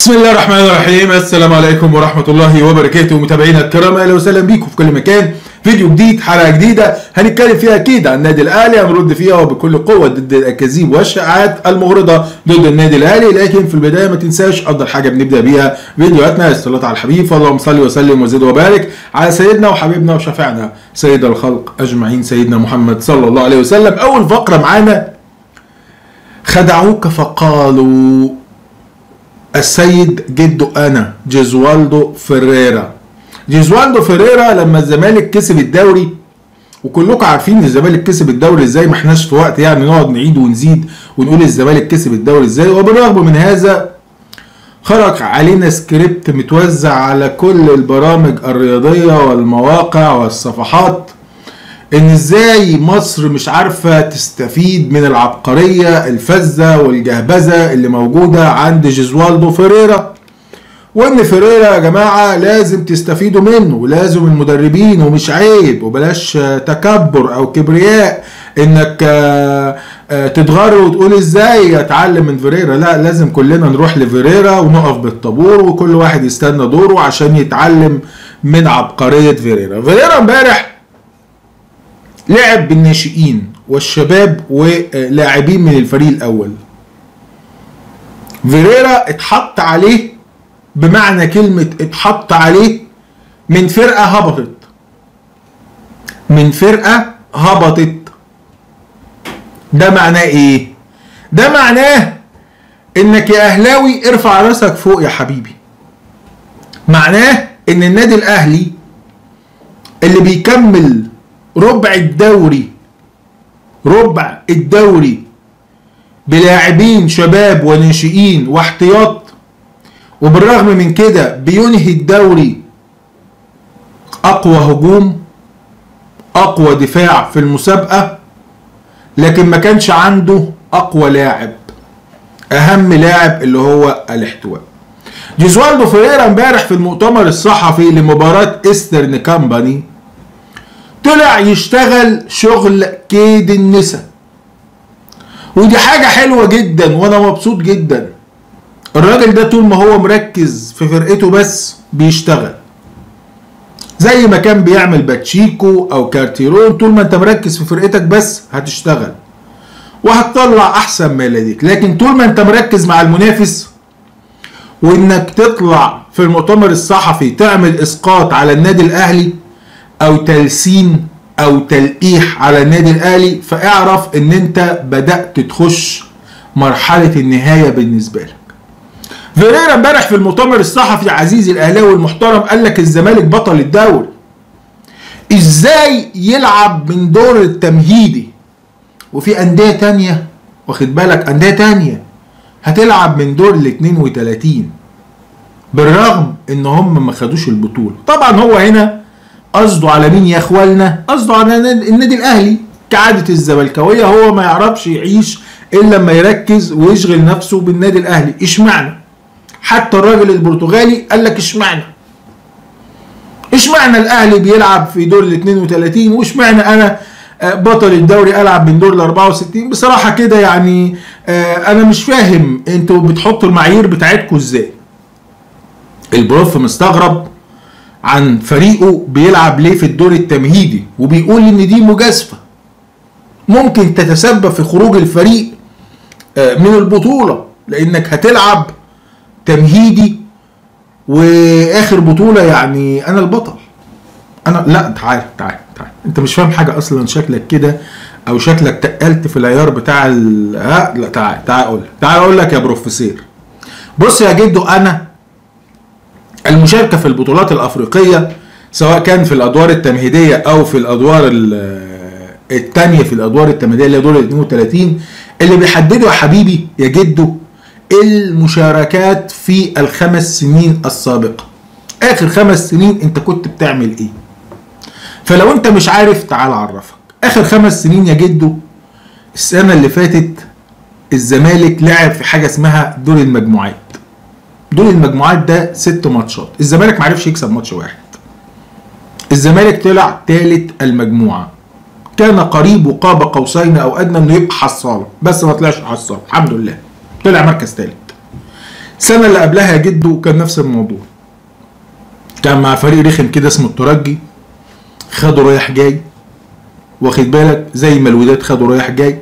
بسم الله الرحمن الرحيم. السلام عليكم ورحمة الله وبركاته. متابعينا الكرام، اهلا وسهلا بيكم في كل مكان. فيديو جديد، حلقة جديدة هنتكلم فيها اكيد عن النادي الاهلي، هنرد فيها وبكل قوة ضد الاكاذيب والشائعات المغرضة ضد النادي الاهلي. لكن في البداية ما تنساش افضل حاجة بنبدأ بيها فيديوهاتنا الصلاة على الحبيب، اللهم صل وسلم وزد وبارك على سيدنا وحبيبنا وشفيعنا سيد الخلق اجمعين سيدنا محمد صلى الله عليه وسلم. اول فقرة معانا: خدعوك فقالوا السيد جدو انا جيزوالدو فيريرا. جيزوالدو فيريرا لما الزمالك كسب الدوري، وكلكم عارفين الزمالك كسب الدوري ازاي، ما احناش في وقت يعني نقعد نعيد ونزيد ونقول الزمالك كسب الدوري ازاي. وبالرغم من هذا خرج علينا سكريبت متوزع على كل البرامج الرياضية والمواقع والصفحات ان ازاي مصر مش عارفة تستفيد من العبقرية الفذة والجهبذة اللي موجودة عند جيزوالدو فيريرا، وان فيريرا يا جماعة لازم تستفيدوا منه ولازم المدربين، ومش عيب وبلاش تكبر او كبرياء انك تتغر وتقول ازاي اتعلم من فيريرا. لا، لازم كلنا نروح لفيريرا ونقف بالطابور وكل واحد يستنى دوره عشان يتعلم من عبقرية فيريرا. فيريرا امبارح لعب بالناشئين والشباب ولاعبين من الفريق الاول. فيريرا اتحط عليه، بمعنى كلمة اتحط عليه، من فرقة هبطت. من فرقة هبطت. ده معناه ايه؟ ده معناه انك يا اهلاوي ارفع راسك فوق يا حبيبي. معناه ان النادي الاهلي اللي بيكمل ربع الدوري بلاعبين شباب وناشئين واحتياط، وبالرغم من كده بينهي الدوري اقوى هجوم اقوى دفاع في المسابقة، لكن ما كانش عنده اقوى لاعب، اهم لاعب اللي هو الاحتواء. جيزوالدو فيريرا امبارح في المؤتمر الصحفي لمباراة ايسترن كامباني طلع يشتغل شغل كيد النسا، ودي حاجة حلوة جدا وانا مبسوط جدا. الراجل ده طول ما هو مركز في فرقته بس بيشتغل، زي ما كان بيعمل باتشيكو او كارتيرون. طول ما انت مركز في فرقتك بس هتشتغل وهتطلع احسن ما لديك، لكن طول ما انت مركز مع المنافس وانك تطلع في المؤتمر الصحفي تعمل اسقاط على النادي الاهلي او تلسين او تلقيح على النادي الاهلي، فاعرف ان انت بدأت تخش مرحلة النهاية بالنسبة لك. فيريرا امبارح في المؤتمر الصحفي عزيزي الاهلاوي المحترم قال لك الزمالك بطل الدوري. ازاي يلعب من دور التمهيدي وفي اندية تانية، واخد بالك، اندية تانية هتلعب من دور ال 32 بالرغم ان هم ما خدوش البطولة. طبعا هو هنا قصده على مين يا اخوالنا؟ قصده على النادي الاهلي. كعادة الزملكاوية هو ما يعرفش يعيش الا لما يركز ويشغل نفسه بالنادي الاهلي. اشمعنى؟ حتى الراجل البرتغالي قال لك اشمعنى الاهلي بيلعب في دور ال 32 واشمعنى انا بطل الدوري العب من دور ال 64؟ بصراحة كده يعني انا مش فاهم انتوا بتحطوا المعايير بتاعتكم ازاي. البروف مستغرب عن فريقه بيلعب ليه في الدور التمهيدي، وبيقول ان دي مجازفة ممكن تتسبب في خروج الفريق من البطولة، لانك هتلعب تمهيدي واخر بطولة يعني انا البطل. انا لا، تعال انت مش فاهم حاجة اصلا، شكلك كده او شكلك تقلت في العيار بتاع لا تعال اقول لك يا بروفيسور. بص يا جدو، انا المشاركة في البطولات الافريقية سواء كان في الادوار التمهيدية او في الادوار التانية، في الادوار التمهيدية اللي هي دور 32 اللي بيحددوا يا حبيبي يا جدو المشاركات في الخمس سنين السابقة. اخر 5 سنين انت كنت بتعمل ايه؟ فلو انت مش عارف تعال اعرفك. اخر 5 سنين يا جدو، السنة اللي فاتت الزمالك لعب في حاجة اسمها دور المجموعات. دور المجموعات ده 6 ماتشات، الزمالك معرفش يكسب ماتش واحد. الزمالك طلع ثالث المجموعة، كان قريب وقاب قوسين او ادنى انه يبقى حصاله، بس ما طلعش حصاله الحمد لله، طلع مركز ثالث. السنه اللي قبلها يا جدو كان نفس الموضوع، كان مع فريق رخم كده اسمه الترجي، خدوا رايح جاي، واخد بالك، زي ما الوداد خدوا رايح جاي،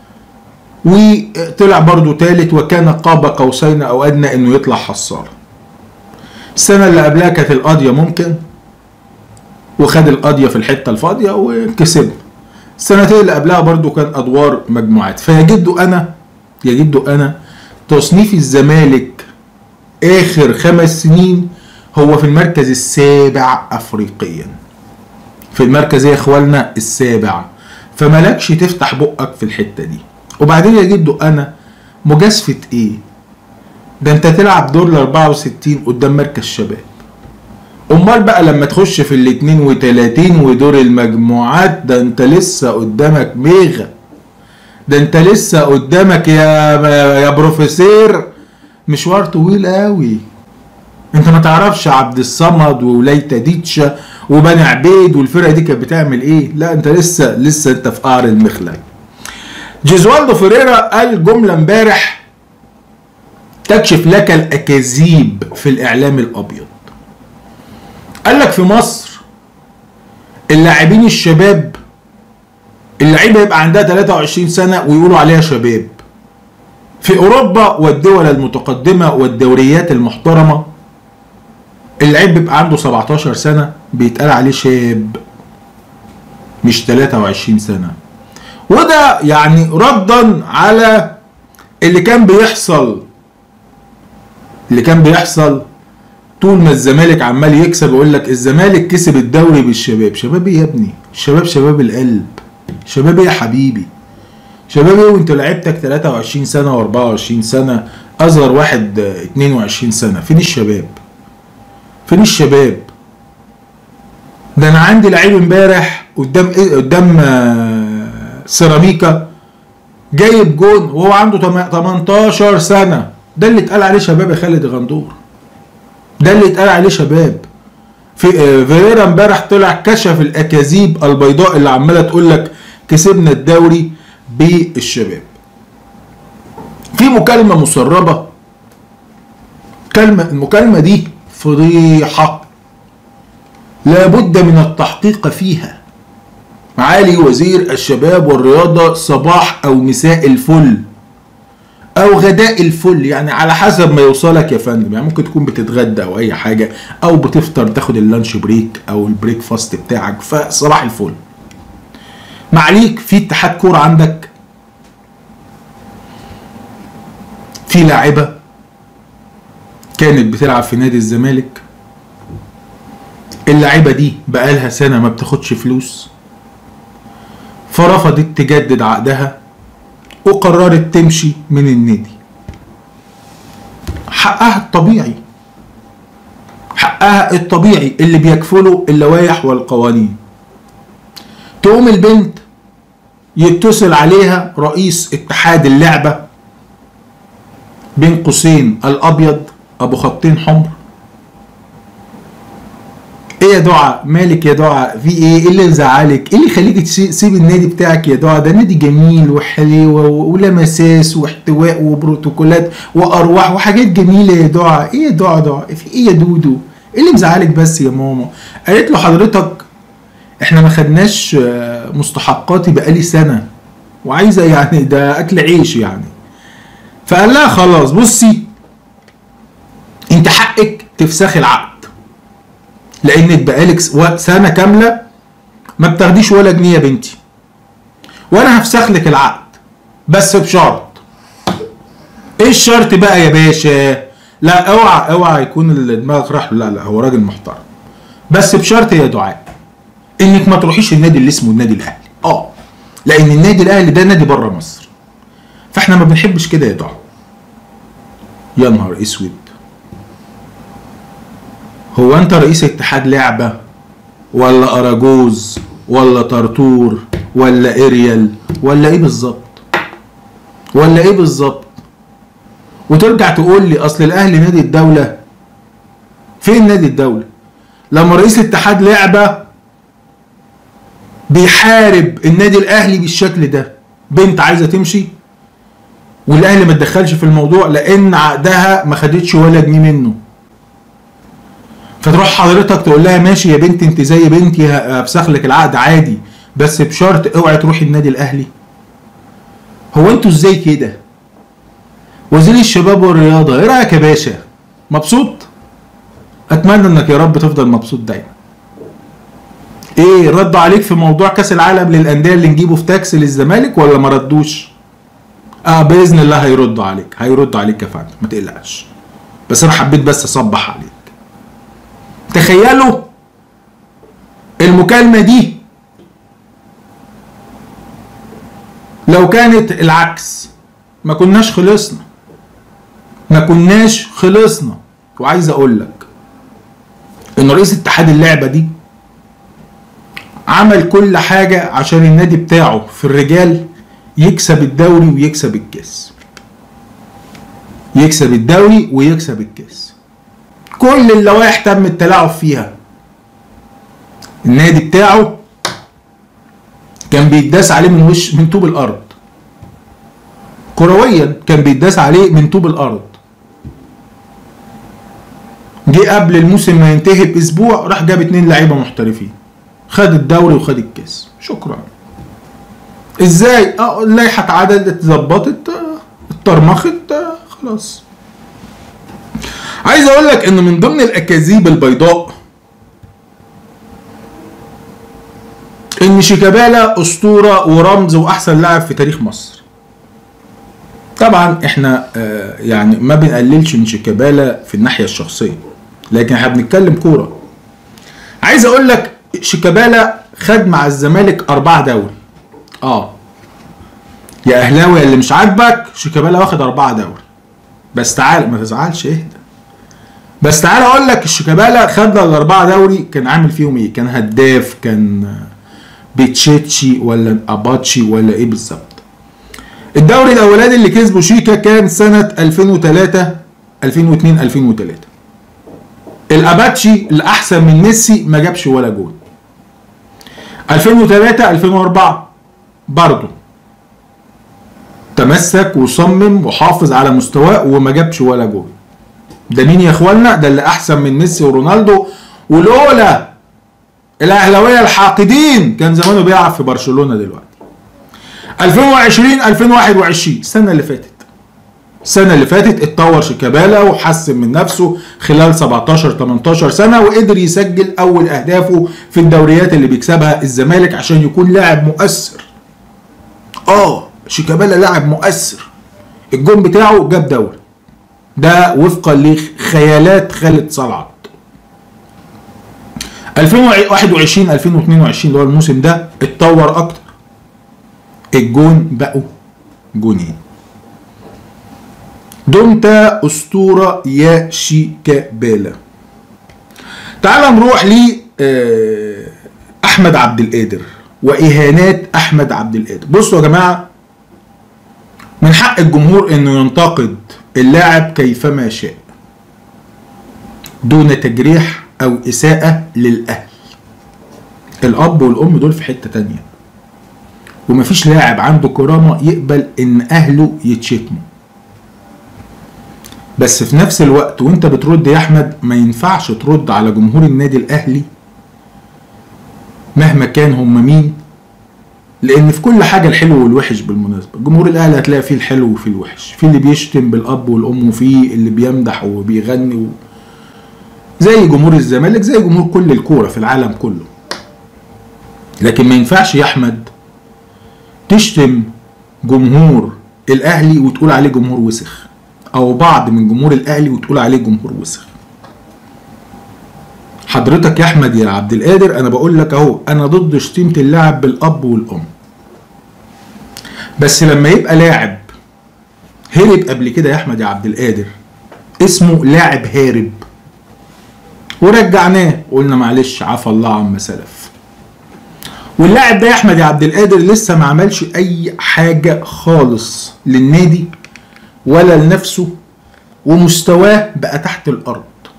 وطلع برضو تالت، وكان قاب قوسين او ادنى انه يطلع حصاله. السنه اللي قبلها كانت القاضيه ممكن، وخد القاضيه في الحته الفاضيه وكسب. السنتين اللي قبلها برضو كان ادوار مجموعات. فيا جدو انا تصنيف الزمالك اخر 5 سنين هو في المركز السابع افريقيا، في المركز يا اخوالنا السابع، فمالكش تفتح بقك في الحته دي. وبعدين يا جدو انا مجازفه ايه؟ ده انت تلعب دور ال 64 قدام مركز شباب. امال بقى لما تخش في ال 32 ودور المجموعات، ده انت لسه قدامك ميغا، ده انت لسه قدامك يا بروفيسور مشوار طويل قوي. انت ما تعرفش عبد الصمد وولايتا ديتشا وبني عبيد والفرقه دي كانت بتعمل ايه. لا انت لسه انت في قعر المخلب. جيزوالدو فيريرا قال جمله امبارح تكشف لك الاكاذيب في الاعلام الابيض. قال لك في مصر اللاعبين الشباب، اللعيبه يبقى عندها 23 سنه ويقولوا عليها شباب. في اوروبا والدول المتقدمه والدوريات المحترمه اللعيب بيبقى عنده 17 سنه بيتقال عليه شاب، مش 23 سنه. وده يعني ردا على اللي كان بيحصل طول ما الزمالك عمال يكسب. يقول لك الزمالك كسب الدوري بالشباب. شباب ايه يا ابني؟ الشباب شباب القلب. شباب ايه يا حبيبي؟ شباب ايه وانت لعبتك 23 سنه و24 سنه، اصغر واحد 22 سنه. فين الشباب؟ فين الشباب؟ ده انا عندي لعيب امبارح قدام سيراميكا جايب جون وهو عنده 18 سنه. ده اللي اتقال عليه شباب يا خالد غندور، ده اللي اتقال عليه شباب. في فيريرا امبارح طلع كشف الاكاذيب البيضاء اللي عماله تقول لك كسبنا الدوري بالشباب. في مكالمه مسربه، المكالمه دي فضيحه لابد من التحقيق فيها. معالي وزير الشباب والرياضه صباح او مساء الفل او غداء الفل، يعني على حسب ما يوصلك يا فندم. يعني ممكن تكون بتتغدى او اي حاجه، او بتفطر تاخد اللانش بريك او البريك فاست بتاعك، فصباح الفل. معليك في اتحاد كوره عندك في لاعبه كانت بتلعب في نادي الزمالك، اللاعبه دي بقالها سنه ما بتاخدش فلوس، فرفضت تجدد عقدها وقررت تمشي من النادي. حقها الطبيعي، حقها الطبيعي اللي بيكفله اللوائح والقوانين. تقوم البنت يتصل عليها رئيس اتحاد اللعبة بين قوسين الابيض ابو خطين حمر. ايه يا دعاء؟ مالك يا دعاء؟ في ايه اللي مزعلك؟ ايه اللي يخليك تسيب النادي بتاعك يا دعاء؟ ده نادي جميل وحلو ولمساس واحتواء وبروتوكولات وارواح وحاجات جميله يا دعاء. ايه يا دعاء؟ في ايه يا دودو؟ ايه اللي مزعلك بس يا ماما؟ قالت له حضرتك احنا ما خدناش مستحقاتي بقالي سنه وعايزه يعني ده اكل عيش يعني. فقال لها خلاص بصي انت حقك تفسخي العقد لانك بقالك سنه كامله ما بتاخديش ولا جنيه يا بنتي، وانا هفسخ لك العقد بس بشرط. ايه الشرط بقى يا باشا؟ لا اوعى يكون اللي دماغك راح. لا هو راجل محترم، بس بشرط يا دعاء انك ما تروحيش النادي اللي اسمه النادي الاهلي. لان النادي الاهلي ده نادي بره مصر، فاحنا ما بنحبش كده يا دعاء. يا نهار اسود، هو انت رئيس اتحاد لعبة ولا اراجوز ولا طرطور ولا اريال ولا ايه بالظبط؟ وترجع تقول لي اصل الاهلي نادي الدولة؟ فين نادي الدولة لما رئيس اتحاد لعبة بيحارب النادي الاهلي بالشكل ده؟ بنت عايزة تمشي والاهلي ما اتدخلش في الموضوع لان عقدها ما خدتش ولا جنيه منه. فتروح حضرتك تقول لها ماشي يا بنتي انت زي بنتي هفسخ لك العقد عادي بس بشرط اوعي تروحي النادي الاهلي. هو انتوا ازاي كده؟ وزير الشباب والرياضه ايه رايك يا باشا؟ مبسوط؟ اتمنى انك يا رب تفضل مبسوط دايما. ايه ردوا عليك في موضوع كاس العالم للانديه اللي نجيبه في تاكس للزمالك ولا ما ردوش؟ باذن الله هيردوا عليك، هيردوا عليك يا فندم ما تقلقش. بس انا حبيت بس اصبح عليك. تخيلوا المكالمه دي لو كانت العكس ما كناش خلصنا، ما كناش خلصنا. وعايز اقول لك ان رئيس اتحاد اللعبه دي عمل كل حاجه عشان النادي بتاعه في الرجال يكسب الدوري ويكسب الكاس، يكسب الدوري ويكسب الكاس. كل اللوائح تم التلاعب فيها. النادي بتاعه كان بيتداس عليه من طوب الارض، كرويا كان بيتداس عليه من طوب الارض. جه قبل الموسم ما ينتهي باسبوع راح جاب 2 لعيبه محترفين، خد الدوري وخد الكاس. شكرا. ازاي؟ اللائحه اتعدلت، اتظبطت، اتطرمخت، خلاص. عايز اقول لك ان من ضمن الاكاذيب البيضاء ان شيكابالا اسطوره ورمز واحسن لاعب في تاريخ مصر. طبعا احنا يعني ما بنقللش من شيكابالا في الناحيه الشخصيه، لكن احنا بنتكلم كوره. عايز اقول لك شيكابالا خد مع الزمالك 4 دوري. يا اهلاوي اللي مش عاجبك شيكابالا واخد 4 دوري. بس تعال ما تزعلش، اهدى. بس تعال اقول لك الشيكابالا خد ال4 دوري كان عامل فيهم ايه؟ كان هداف، كان بيتشيتشي ولا اباتشي ولا ايه بالظبط؟ الدوري الاولاني اللي كسبه شيكا كان سنه 2003 2002 2003. الاباتشي الاحسن من ميسي ما جابش ولا جول. 2003 2004 برضه تمسك وصمم وحافظ على مستواه وما جابش ولا جول. ده مين يا اخوانا؟ ده اللي احسن من ميسي ورونالدو، ولولا الاهلاويه الحاقدين كان زمانه بيلعب في برشلونه دلوقتي. 2020 2021 السنه اللي فاتت اتطور شيكابالا وحسن من نفسه خلال 17 18 سنه، وقدر يسجل اول اهدافه في الدوريات اللي بيكسبها الزمالك عشان يكون لاعب مؤثر. شيكابالا لاعب مؤثر. الجون بتاعه جاب دوري، ده وفقا لخيالات خالد صلعت. 2021 2022 اللي هو الموسم ده اتطور اكتر، الجون بقوا جونين. دمت اسطوره يا شيكابالا. تعال نروح ل احمد عبد القادر واهانات احمد عبد القادر. بصوا يا جماعه، من حق الجمهور انه ينتقد اللاعب كيفما شاء دون تجريح او اساءة للاهل. الاب والام دول في حتة تانية، ومفيش لاعب عنده كرامة يقبل ان اهله يتشتموا. بس في نفس الوقت وانت بترد يا احمد ما ينفعش ترد على جمهور النادي الاهلي مهما كان هم مين، لان في كل حاجه الحلو والوحش. بالمناسبه جمهور الاهلي هتلاقي فيه الحلو وفيه الوحش، في اللي بيشتم بالاب والام وفي اللي بيمدح وبيغني زي جمهور الزمالك، زي جمهور كل الكوره في العالم كله. لكن ما ينفعش يا احمد تشتم جمهور الاهلي وتقول عليه جمهور وسخ، او بعض من جمهور الاهلي وتقول عليه جمهور وسخ. حضرتك يا احمد يا عبد القادر انا بقول لك اهو، انا ضد شتيمه اللاعب بالاب والام. بس لما يبقى لاعب هرب قبل كده يا احمد يا عبد القادر، اسمه لاعب هارب، ورجعناه وقلنا معلش عفى الله عما سلف. واللاعب ده يا احمد يا عبد القادر لسه ما عملش اي حاجه خالص للنادي ولا لنفسه، ومستواه بقى تحت الارض.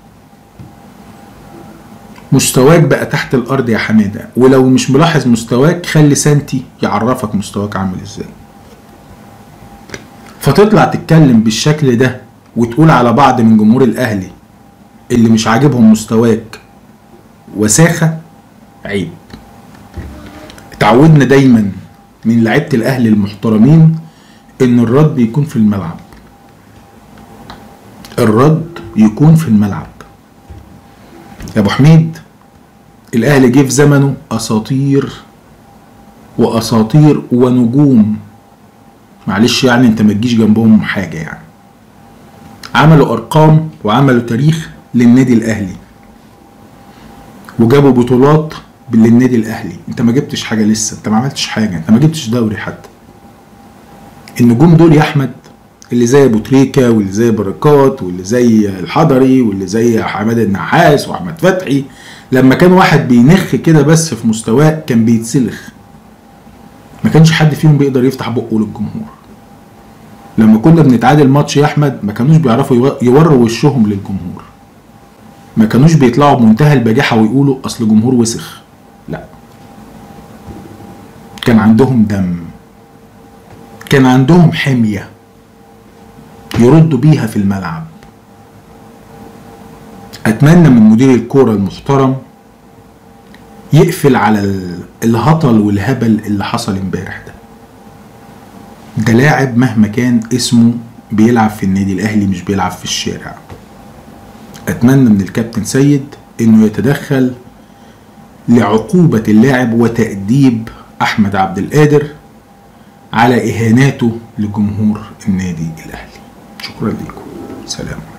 مستواك بقى تحت الارض يا حماده، ولو مش ملاحظ مستواك خلي سانتي يعرفك مستواك عامل ازاي. فتطلع تتكلم بالشكل ده وتقول على بعض من جمهور الاهلي اللي مش عاجبهم مستواك وساخة، عيب. اتعودنا دايما من لعيبة الاهلي المحترمين ان الرد يكون في الملعب، الرد يكون في الملعب. يا ابو حميد، الاهلي جه في زمنه اساطير واساطير ونجوم، معلش يعني انت ما تجيش جنبهم حاجه، يعني عملوا ارقام وعملوا تاريخ للنادي الاهلي وجابوا بطولات للنادي الاهلي. انت ما جبتش حاجه لسه، انت ما عملتش حاجه، انت ما جبتش دوري حتى. النجوم دول يا احمد اللي زي ابو تريكه واللي زي بركات واللي زي الحضري واللي زي حماد النحاس واحمد فتحي، لما كان واحد بينخ كده بس في مستواه كان بيتسلخ، ما كانش حد فيهم بيقدر يفتح بقه للجمهور. لما كنا بنتعادل ماتش يا احمد ما كانوش بيعرفوا يوروا وشهم للجمهور، ما كانوش بيطلعوا بمنتهى البجاحه ويقولوا اصل جمهور وسخ، لا، كان عندهم دم، كان عندهم حميه يردوا بيها في الملعب. اتمنى من مدير الكوره المحترم يقفل على الهطل والهبل اللي حصل امبارح ده لاعب مهما كان اسمه بيلعب في النادي الاهلي مش بيلعب في الشارع. اتمنى من الكابتن سيد انه يتدخل لعقوبة اللاعب وتأديب احمد عبد القادر على اهاناته لجمهور النادي الاهلي. شكرا لكم، سلام.